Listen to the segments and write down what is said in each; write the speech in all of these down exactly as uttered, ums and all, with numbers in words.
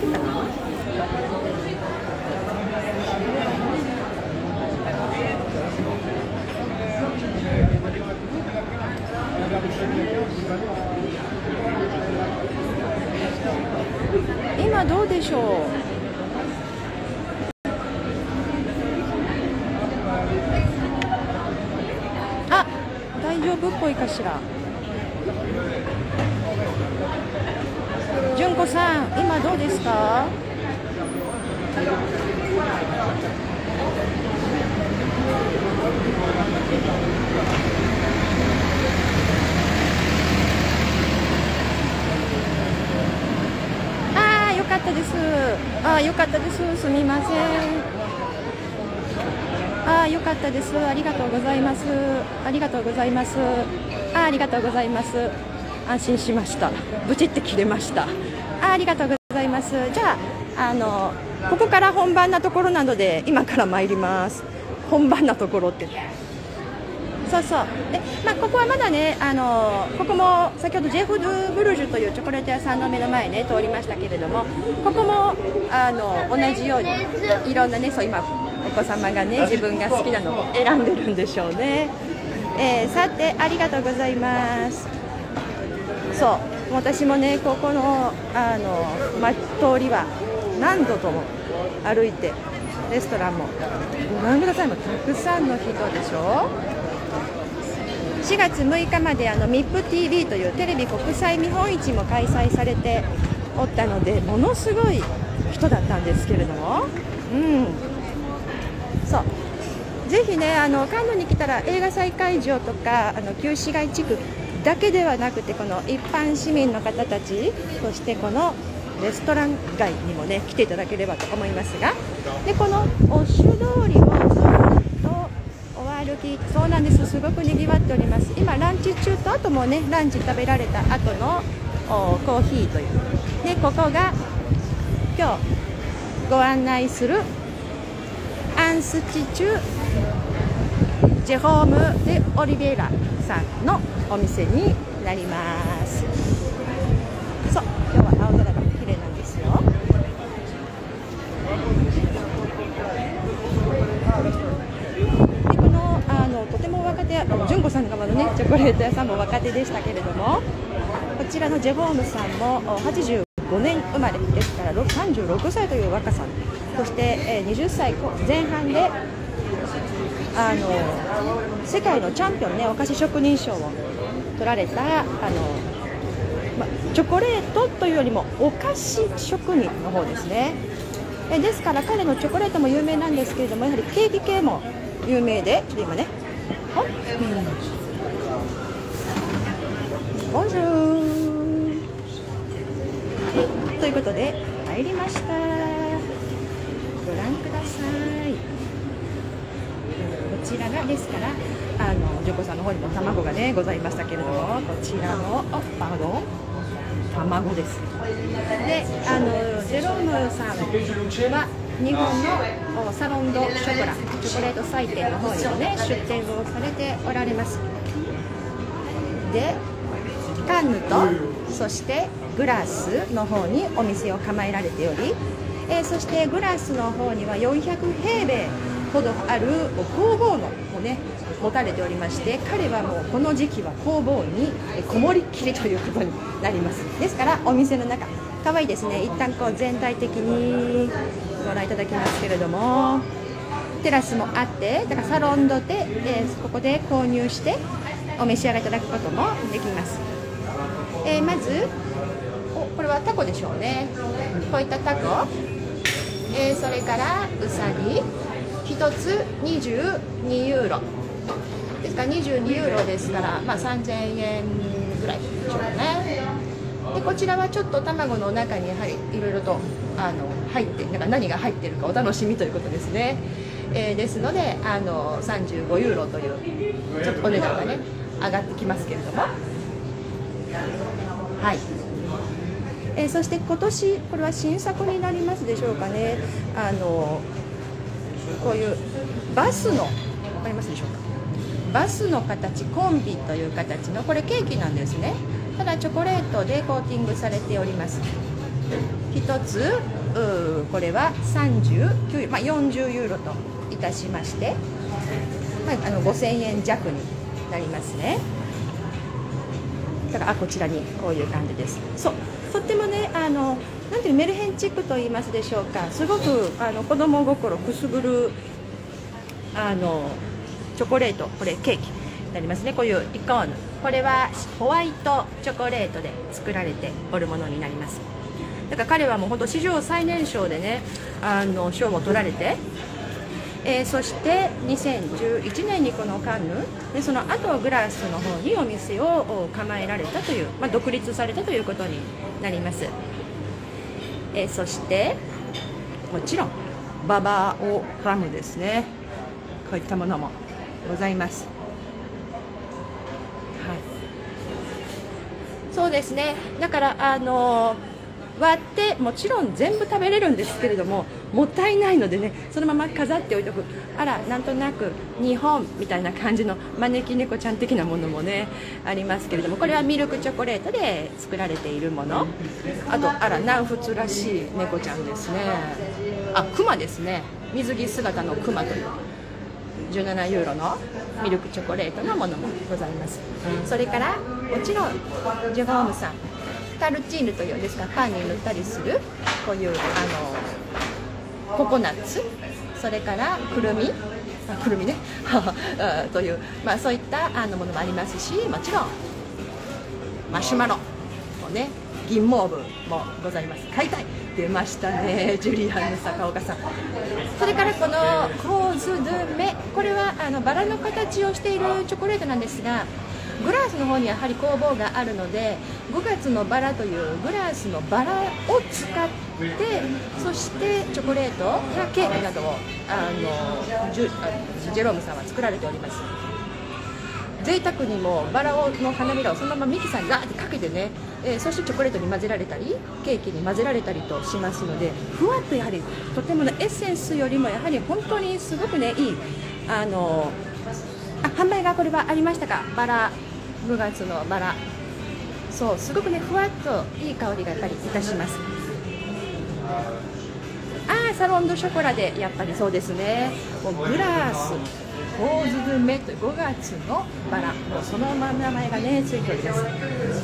るかな。今どうでしょう。あ、大丈夫っぽいかしら。純子さん、今どうですか。ああ、よかったです。ああ、よかったです。すみません。ああ、よかったです。ありがとうございます。ありがとうございます。ああ、ありがとうございます。安心しました。ブチって切れました。あ、ありがとうございます。じゃあ、あのここから本番なところなので今から参ります。本番なところって。そうそう。で、まあ、ここはまだね、あのここも先ほどジェフ・ドゥ・ブルジュというチョコレート屋さんの目の前ね通りましたけれども、ここもあの同じようにいろんなね、そう今お子様がね自分が好きなのを選んでるんでしょうね。えー、さてありがとうございます。そう、私もねここのあの、ま、通りは何度とも歩いて、レストランもご覧ください、もうたくさんの人でしょ。しがつむいかまであの ミップティーブイ というテレビ国際見本市も開催されておったので、ものすごい人だったんですけれども、うん、そうぜひねあのカンヌに来たら映画祭会場とかあの旧市街地区だけではなくて、この一般市民の方たち、そしてこのレストラン街にもね来ていただければと思いますが、でこのオッシュ通りをずっとお歩き、そうなんです、すごくにぎわっております。今ランチ中と、あともねランチ食べられた後のコーヒーというで、ここが今日ご案内するアンスチチュジェホーム・デ・オリベイラさんのお店になります。そう、今日は青空が綺麗なんですよ。でこのあのとても若手、純子さん側のねチョコレート屋さんも若手でしたけれども、こちらのジェホームさんもはちじゅうごねん生まれですからさんじゅうろくさいという若さ、そして、えー、はたちぜん半であの世界のチャンピオンね、お菓子職人賞を取られたあの、ま、チョコレートというよりもお菓子職人の方ですね。えですから彼のチョコレートも有名なんですけれども、やはりケーキ系も有名で、ちょっと今ね、ほっ、ボンジューということで入りました。ご覧ください。こちらがですからあのジョコさんの方にも卵がねございましたけれども、こちらのあパードン卵です。であのジェロームさんは日本のサロン・ド・ショコラチョコレート祭典の方にもね出店をされておられます。でカンヌとそしてグラスの方にお店を構えられており、えー、そしてグラスの方にはよんひゃくへいべいほどある工房のをね持たれておりまして、彼はもうこの時期は工房にこもりっきりということになります。ですからお店の中可愛いですね。一旦こう全体的にご覧いただきますけれども、テラスもあって、だからサロンドで、えー、ここで購入してお召し上がりいただくこともできます。えー、まずおこれはタコでしょうね。こういったタコ、えー、それからウサギひとつにじゅうにユーロですからにじゅうにユーロですから、まあ、さんぜんえんぐらいでしょうね。でこちらはちょっと卵の中にやはりいろいろとあの入ってなんか何が入っているかお楽しみということですね。えー、ですのであのさんじゅうごユーロというちょっとお値段がね上がってきますけれども、はい。えー、そして今年これは新作になりますでしょうかね。あのこういうバスの分かりますでしょうか。バスの形コンビという形のこれケーキなんですね。ただチョコレートでコーティングされております。 ひとつこれはさんじゅうきゅうユーロ、まあ、よんじゅうユーロといたしまして、まあ、あのごせんえん弱になりますね。だからあこちらにこういう感じです。そうとってもね、あのなんていうメルヘンチックと言いますでしょうか、すごくあの子供心くすぐるあのチョコレート、これケーキになりますね。こういうイコーヌ、これはホワイトチョコレートで作られておるものになります。だから彼はもう本当史上最年少でね、あの賞も取られて、えー、そしてにせんじゅういちねんにこのカンヌで、その後グラスの方にお店を構えられたという、まあ、独立されたということになります。えー、そしてもちろんババオラムですね、こういったものもございます。はい、そうですね、だからあのー割ってもちろん全部食べれるんですけれども、もったいないのでね、そのまま飾っておいておく。あら、なんとなく日本みたいな感じの招き猫ちゃん的なものもねありますけれども、これはミルクチョコレートで作られているもの。あと、あら、南仏らしい猫ちゃんですね。あ、クマですね、水着姿のクマというじゅうななユーロのミルクチョコレートのものもございます。それからもちろんジェゴームさん、タルチーヌというんですか、パンに塗ったりするこういうあのココナッツ、それからくるみ、あくるみねという、まあ、そういったあのものもありますし、もちろんマシュマロもね、銀モーブもございます。買いたい、出ましたね、ジュリアンの坂岡さん。それからこのコーズドゥメ、これはあのバラの形をしているチョコレートなんですが、グラスの方にやはり工房があるので、ごがつのバラというグラスのバラを使って、そしてチョコレートやケーキなどをあのジュジェロームさんは作られております。贅沢にもバラをの花びらをそのままミキサーにガーってかけてね、えー、そしてチョコレートに混ぜられたりケーキに混ぜられたりとしますので、ふわっとやはりとてもね、エッセンスよりもやはり本当にすごくね、いいあのあ販売がこれはありましたか、バラごがつのバラ、そうすごくね、ふわっといい香りがやっぱりいたします。あーサロンドショコラでやっぱりそうですね、もうグラスコーズドゥメというごがつのバラ、もうそのまま名前がねついております。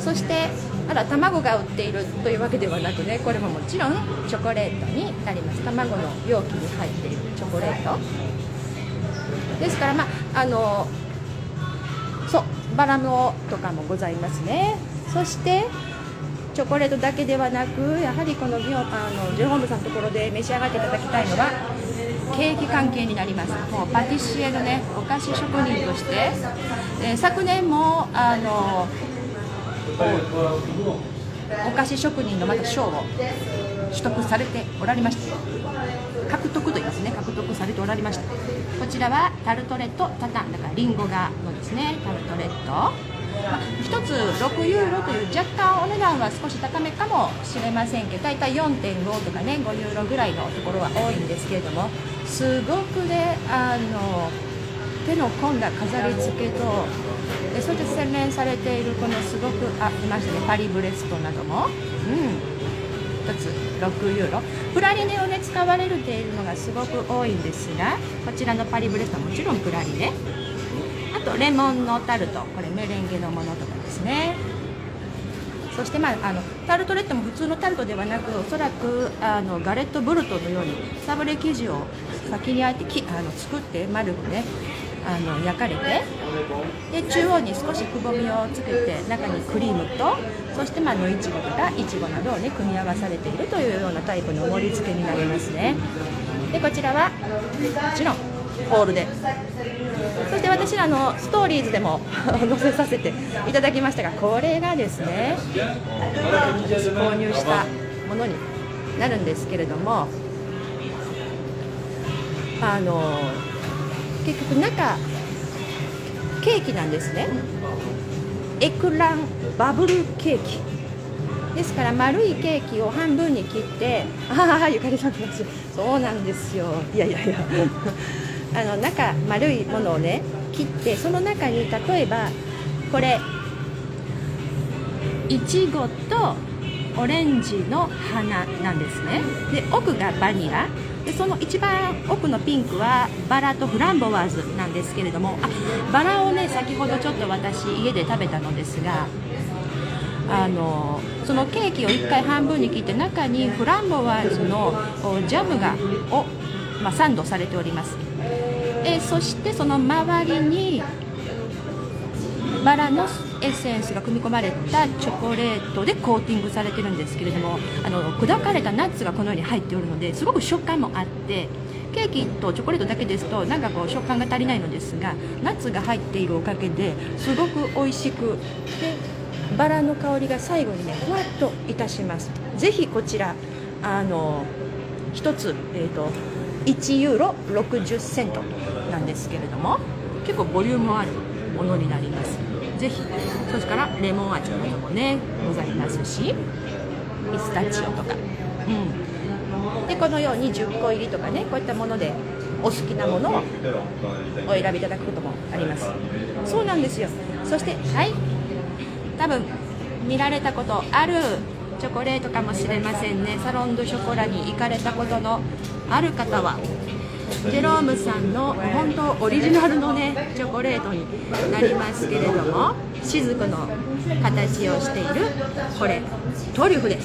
そしてあら、卵が売っているというわけではなくね、これももちろんチョコレートになります。卵の容器に入っているチョコレートですから、まああのそうバラのとかもございますね。そしてチョコレートだけではなく、やはりこのギオあのジェロームさんのところで召し上がっていただきたいのはケーキ関係になります。もうパティシエのね、お菓子職人として、えー、昨年もあのお菓子職人のまた賞を取得されておられました。獲得と言いますね、獲得されておられました。こちらはタルトレットタタン、だからリンゴがのですね、タルトレット、まあ、ひとつろくユーロという若干お値段は少し高めかもしれませんけど、だいたい よんてんご とかね、ごユーロぐらいのところは多いんですけれども、すごくね、あの手の込んだ飾り付けと、でそして洗練されているこのすごく、あ出ましたね、パリブレストなども、うん、ひとつろくユーロ、プラリネをね使われているのがすごく多いんですが、こちらのパリブレストはもちろんプラリネ、あとレモンのタルト、これメレンゲのものとかですね。そして、まあ、あのタルトレットも普通のタルトではなく、おそらくあのガレットブルトのようにサブレ生地を先にあえてきあの作って丸くねあの焼かれて、で中央に少しくぼみをつけて、中にクリームと、そしてまあ野いちごとかいちごなどをね組み合わされているというようなタイプの盛り付けになりますね。でこちらはもちろんホールで、そして私らのストーリーズでも載せさせていただきましたが、これがですね私購入したものになるんですけれども、あの結局中ケーキなんですね。エクランバブルケーキですから、丸いケーキを半分に切って、ああゆかりさんの話、そうなんですよ、いやいやいやあの中丸いものをね切って、その中に例えばこれいちごとオレンジの花なんですね。で奥がバニラで、その一番奥のピンクはバラとフランボワーズなんですけれども、あバラをね先ほどちょっと私家で食べたのですが、あのそのケーキをいっかい半分に切って中にフランボワーズのジャムがを、まあ、サンドされております。えそしてその周りにバラのエッセンスが組み込まれたチョコレートでコーティングされてるんですけれども、あの砕かれたナッツがこのように入っておるのですごく食感もあって、ケーキとチョコレートだけですとなんかこう食感が足りないのですが、ナッツが入っているおかげですごく美味しく、でバラの香りが最後にねふわっといたします。ぜひこちらあのひとつ、えーと、いちユーロろくじゅっセントなんですけれども、結構ボリュームあるものになります。ぜひ、それからレモン味のものもねございますし、ピスタチオとか、うん、でこのようにじゅっこ入りとかね、こういったものでお好きなものをお選びいただくこともあります。そうなんですよ。そしてはい多分見られたことあるチョコレートかもしれませんね。サロン・ドゥ・ショコラに行かれたことのある方はジェロームさんの本当オリジナルのねチョコレートになりますけれども、雫の形をしているこれトリュフです。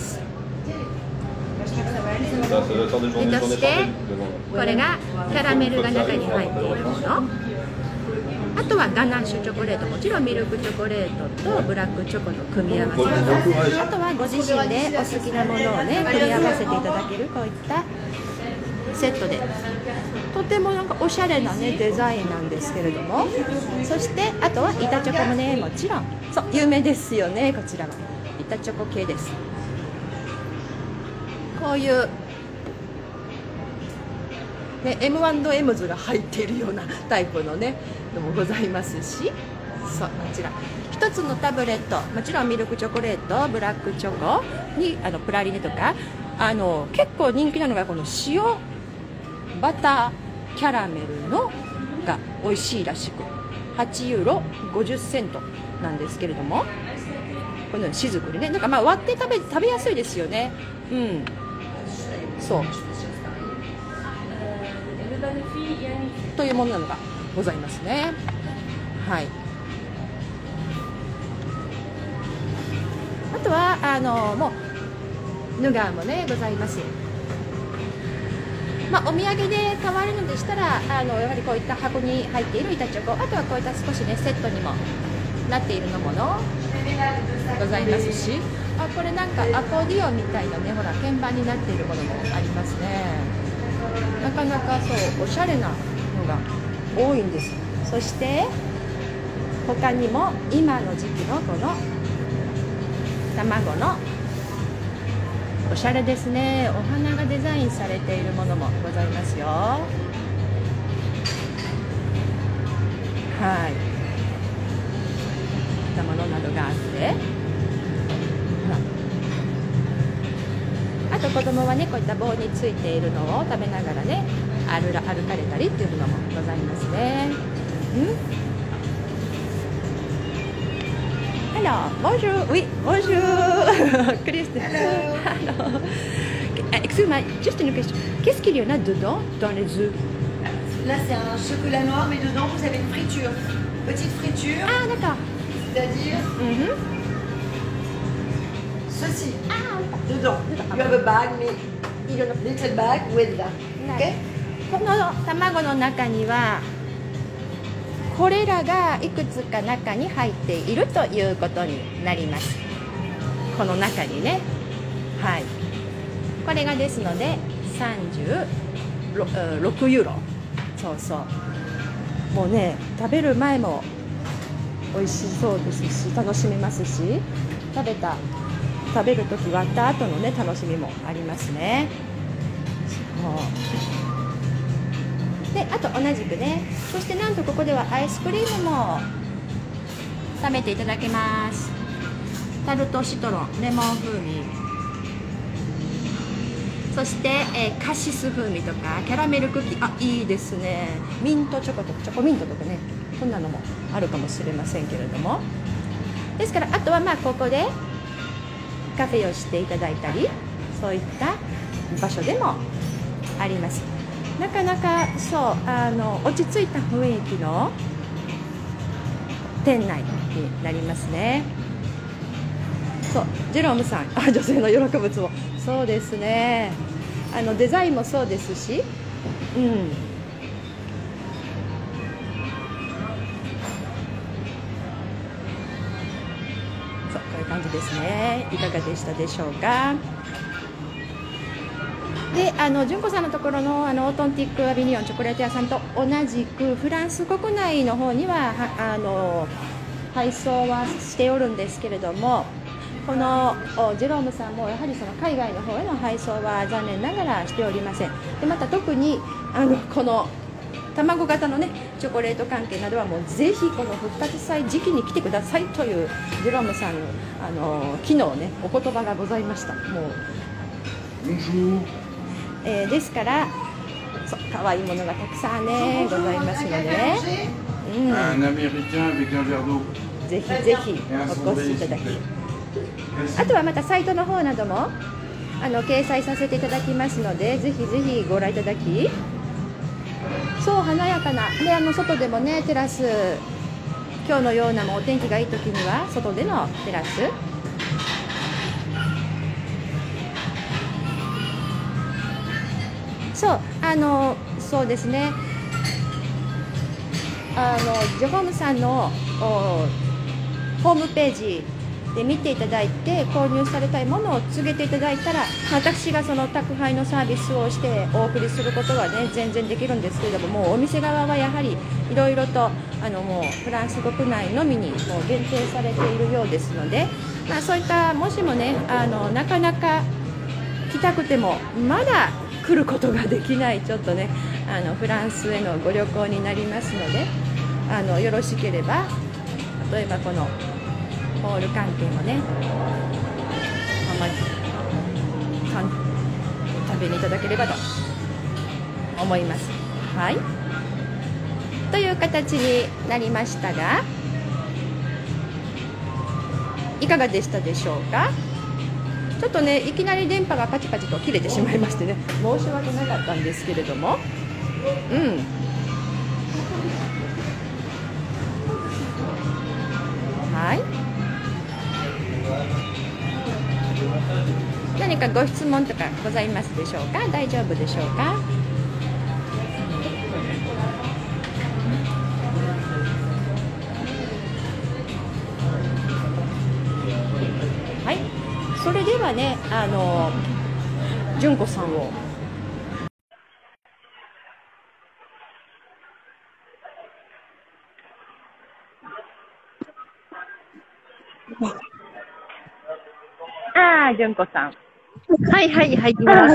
でそしてこれがキャラメルが中に入っているもの、あとはガナッシュチョコレート、もちろんミルクチョコレートとブラックチョコの組み合わせと、あとはご自身でお好きなものをね組み合わせていただけるこういったセットで、とてもなんかおしゃれなねデザインなんですけれども、そしてあとは板チョコもねもちろんそう有名ですよね。こちらは板チョコ系です。こういうね、エムアンドエムズ が入っているようなタイプのねのもございますし、そうこちらひとつのタブレット、もちろんミルクチョコレート、ブラックチョコにあのプラリネとか、あの結構人気なのがこの塩バターキャラメルのが美味しいらしく、はちユーロごじゅっセントなんですけれども、このように雫にねなんかまあ割って食べ食べやすいですよね。うん、そうというものなのがございますね。はい。あとはあのもうヌガーもねございます。まあ、お土産で買われるのでしたらあのやはりこういった箱に入っている板チョコ、あとはこういった少しねセットにもなっているのものございますし、あこれなんかアコーディオンみたいなねほら鍵盤になっているものもありますね。なかなかそうおしゃれなのが多いんです。そして他にも今の時期のこの卵のおしゃれですね、お花がデザインされているものもございますよ。はい、こういったものなどがあって、あと子供はねこういった棒についているのを食べながらね歩ら歩かれたりっていうのもございますね。んAlors, bonjour, oui, bonjour, Christine. Alors, excuse-moi, juste une question. Qu'est-ce qu'il y en a dedans dans les œufs? Là, c'est un chocolat noir, mais dedans, vous avez une friture. Petite friture. Ah, d'accord. C'est-à-dire mm-hmm. ceci. Ah, dedans. You have a bag, mais a little bag with that. Okay? この卵の中にはこれらがいくつか中に入っているということになります。この中にね、はい、これがですのでさんじゅうろくユーロ。そうそう、もうね食べる前も美味しそうですし楽しめますし、食べた食べるとき割った後のね楽しみもありますね。そうで、あと同じくね、そしてなんとここではアイスクリームも食べていただけます。タルトシトロン、レモン風味、そして、えー、カシス風味とかキャラメルクッキー、あ、いいですね。ミントチョコとかチョコミントとかね、こんなのもあるかもしれませんけれども、ですからあとはまあここでカフェをしていただいたり、そういった場所でもあります。なかなかそうあの落ち着いた雰囲気の店内になりますね。そうジェロームさん、あ、女性の喜ぶつぼ、そうですね、あのデザインもそうですし、うん、そうこういう感じですね。いかがでしたでしょうか。で、あの純子さんのところのあのオートンティックアビニオンチョコレート屋さんと同じくフランス国内の方にははあの配送はしておるんですけれども、このジェロームさんもやはりその海外の方への配送は残念ながらしておりません。でまた特にあのこの卵型のねチョコレート関係などはもうぜひこの復活祭時期に来てくださいというジェロームさんのあの昨日ねお言葉がございました。もう、えー、ですからそう可愛いものがたくさんねございますので、うん、ぜひぜひお越しいただき、あとはまたサイトの方などもあの掲載させていただきますので、ぜひぜひご覧いただき、そう華やかなで、あの外でもねテラス、今日のようなもうお天気がいい時には外でのテラス、そうあのそうですね、あのジョホームさんのホームページで見ていただいて購入されたいものを告げていただいたら、私がその宅配のサービスをしてお送りすることはね全然できるんですけれども、もうお店側はやはりいろいろとあのもうフランス国内のみにもう限定されているようですので、まあ、そういったもしもねあのなかなか来たくてもまだ来ることができないちょっとねあのフランスへのご旅行になりますので、あのよろしければ例えばこのホール関係もね、まあ、食べにいただければと思います。はい、という形になりましたが、いかがでしたでしょうか。ちょっとねいきなり電波がパチパチと切れてしまいましてね、申し訳なかったんですけれども、うんはい、何かご質問とかございますでしょうか。大丈夫でしょうか。はい、それではねあの純子さんをああ、純子さん。 はいはい、入ります。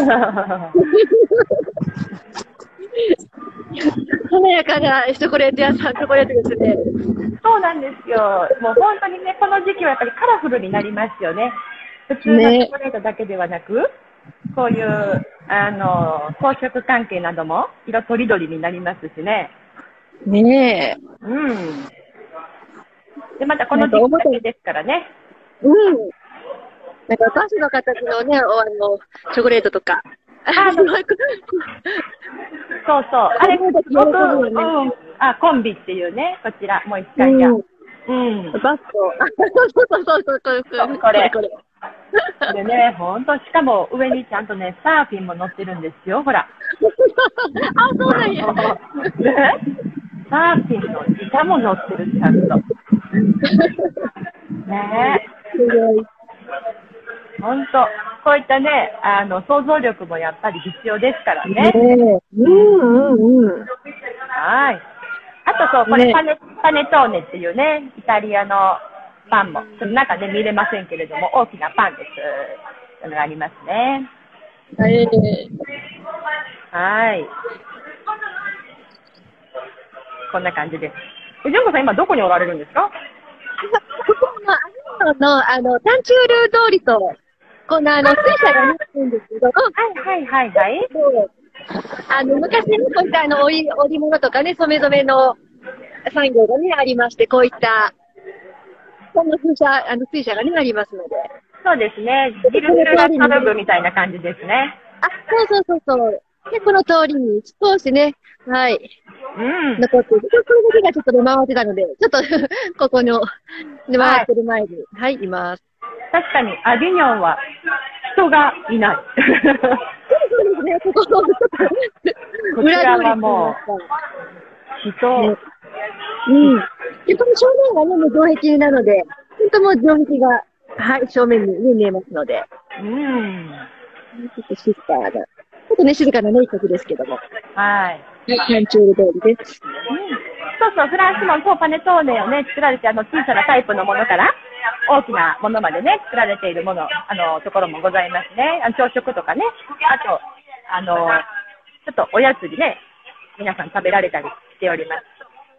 華やかなチョコレート屋さん、チョコレートですね。 そうなんですよ。もう本当にね、この時期はやっぱりカラフルになりますよね。普通のチョコレートだけではなく、ね、こういう、あの、装飾関係なども色とりどりになりますしね。 ねえ。 うん。で、またこの時期だけですからね。 うん。なんか、お菓子の形のね、あの、チョコレートとか。 あ、そうそう。あれ、すごく、うん。あ、コンビっていうね、こちら、もう一回じゃ。うん。 バスト。そうそうそうそう、これ。 これ。これでね、ほんと、しかも上にちゃんとね、サーフィンも乗ってるんですよ、ほら。 あ、そうなんや。 ね、サーフィンの板も乗ってる、ちゃんと。ねえ。すごい。ほんと、こういったね、あの、想像力もやっぱり必要ですからね。 ねうんうんうん。 はい。あとそう、これ、ね、パネ、パネトーネっていうね、イタリアのパンも、ちょっと中で見れませんけれども、大きなパンです。というのがありますね。 はい。 はい。こんな感じです。ジョンコさん、今どこにおられるんですか？ ここの、あの、あの、タンチュール通りと、このあの、水車が見えるんですけど、 はいはいはいはい。 あの、昔にこういったあの、織り、織物とかね、染め染めの産業がね、ありまして、こういった、この水車、あの、水車がね、ありますので。 そそうですね。ギルシュラストルブみたいな感じですね。 あ、そうそうそうそう。で、この通りに少しね、はい。 うん。 残っている。これだけがちょっとね、回ってたので、ちょっとここの、回ってる前に、はい、います。 確かに、アビニョンは人がいない。 そうですね、ここ、ちょっと、 こちらはもう、人、 ね、うん。で、この正面がね、もう城壁なので、本当もう城壁が、はい、正面に、ね、見えますので。 うん。 ちょっと静かな、ちょっとね、静かなね、一曲ですけども。 はい。 タンチュール通りです。 うん。そうそう、フランスもそうパネトーネをね、作られて、あの、小さなタイプのものから、大きなものまでね、作られているもの、あの、ところもございますね。あの朝食とかね。あと、あの、ちょっとおやつにね、皆さん食べられたりしております。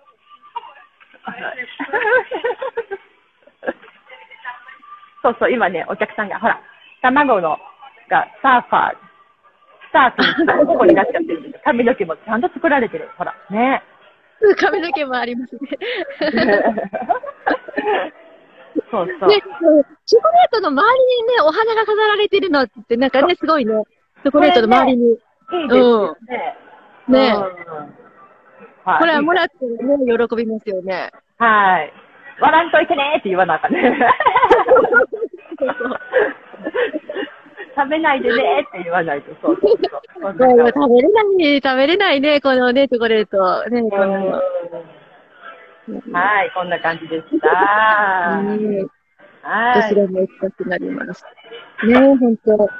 そうそう、今ね、お客さんが、ほら、卵の、が、サーファー、スタートにしたここになっちゃってるんです。髪の毛もちゃんと作られてる。ほら、ね。 髪の毛もありますね。 そうそう。 ね、チョコレートの周りにね、お花が飾られてるのって、なんかね、すごいね、チョコレートの周りに。 いいですよね。 うん、ね、 うんはい、これはもらってね、喜びますよね。 はい。笑んといてねーって言わなあかんね。食べないでねーって言わないと、そうそうそう。 そう食べれない、食べれないね、このね、チョコレート。ね、こんなの。 はい、こんな感じでした。はい。 私がも行きたくなります。ね、ほんと。うん、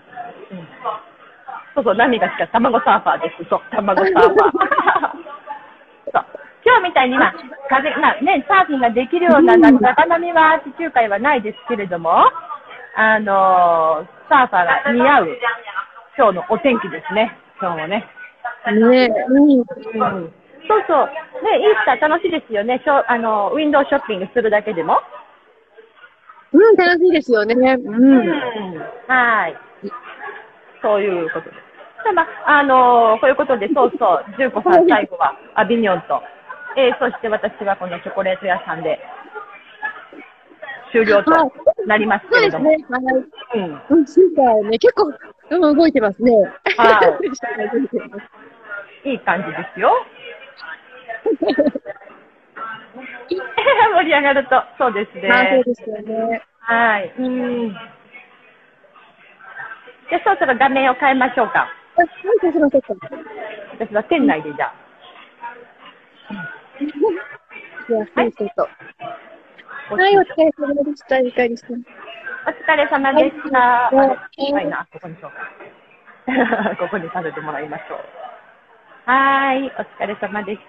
そうそう、ナミがしか卵サーファーです。そう、卵サーファー。そう。今日みたいに、まあ、風、まあね、サーフィンができるような高波は地中海はないですけれども、あのー、サーファーが似合う今日のお天気ですね。今日もね。 ね、うん。うん、 そうそう。ね、イースター楽しいですよね。しょあの、ウィンドウショッピングするだけでも。 うん、楽しいですよね。うん。うん、 はい。そういうことです。まあ、あのー、こういうことで、そうそう、純子さん最後はアビニョンと、えー、そして私はこのチョコレート屋さんで終了となりますけれども。 そうですね。はい。うん。うん、そうだよね。結構、うん、動いてますね。 はい。いい感じですよ。盛り上がると、そうですね。 まあ、そうですよね。 はい。うん。じゃあ、そろそろ画面を変えましょうか。 あ、はい、そうしましょうか。 私は店内でじゃあ。 じゃあ、はい、そうと。はい、お疲れ様でした。ゆかりさん。 お疲れ様でした。はい、な、ここにしようか。ここにさせてもらいましょう。はい、お疲れ様でした。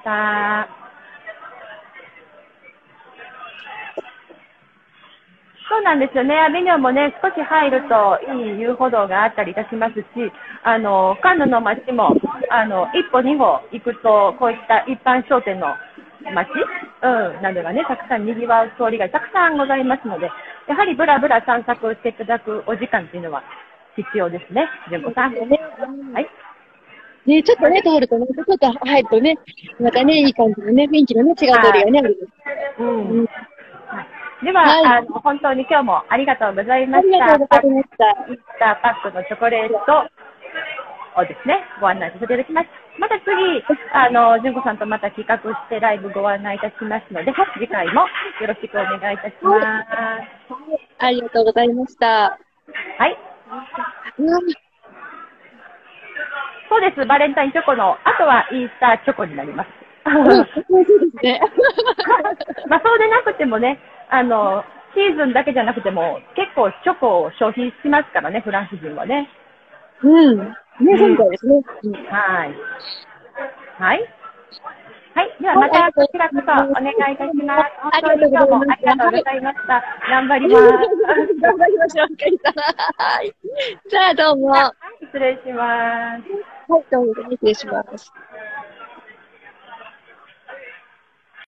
そうなんですよね。アビニョンもね、少し入るといい遊歩道があったりいたしますし、あの、カンヌの街も、あの、一歩二歩行くと、こういった一般商店の街、うん、などがね、たくさん賑わう通りがたくさんございますので、やはりブラブラ散策していただくお時間っていうのは必要ですね。純子さん。はい。 ね、ちょっとね、通るとね、ちょっと入るとね、またね、いい感じのね、雰囲気のね、違う通りがね、あるんです。 うん。うん、では、はい、あの、本当に今日もありがとうございました。 ありがとうございました。 イースターパックのチョコレートをですね、ご案内させていただきます。また次、あの、純子さんとまた企画してライブご案内いたしますので、次回もよろしくお願いいたします。はい、 ありがとうございました。 はい。 うん、 そうです。バレンタインチョコの、あとはイースターチョコになります。 そうですね。 まあそうでなくてもね、あの、シーズンだけじゃなくても、結構チョコを消費しますからね、フランス人はね。 うん。ね、そうみたいですね。 うん、はい。はい。はい。ではまたこちらこそお願いいたします。本当に今日もありがとうございました。頑張ります。 頑張りましょう、かりさん。はい。じゃあどうも。 失礼します。 はい、どうも失礼します。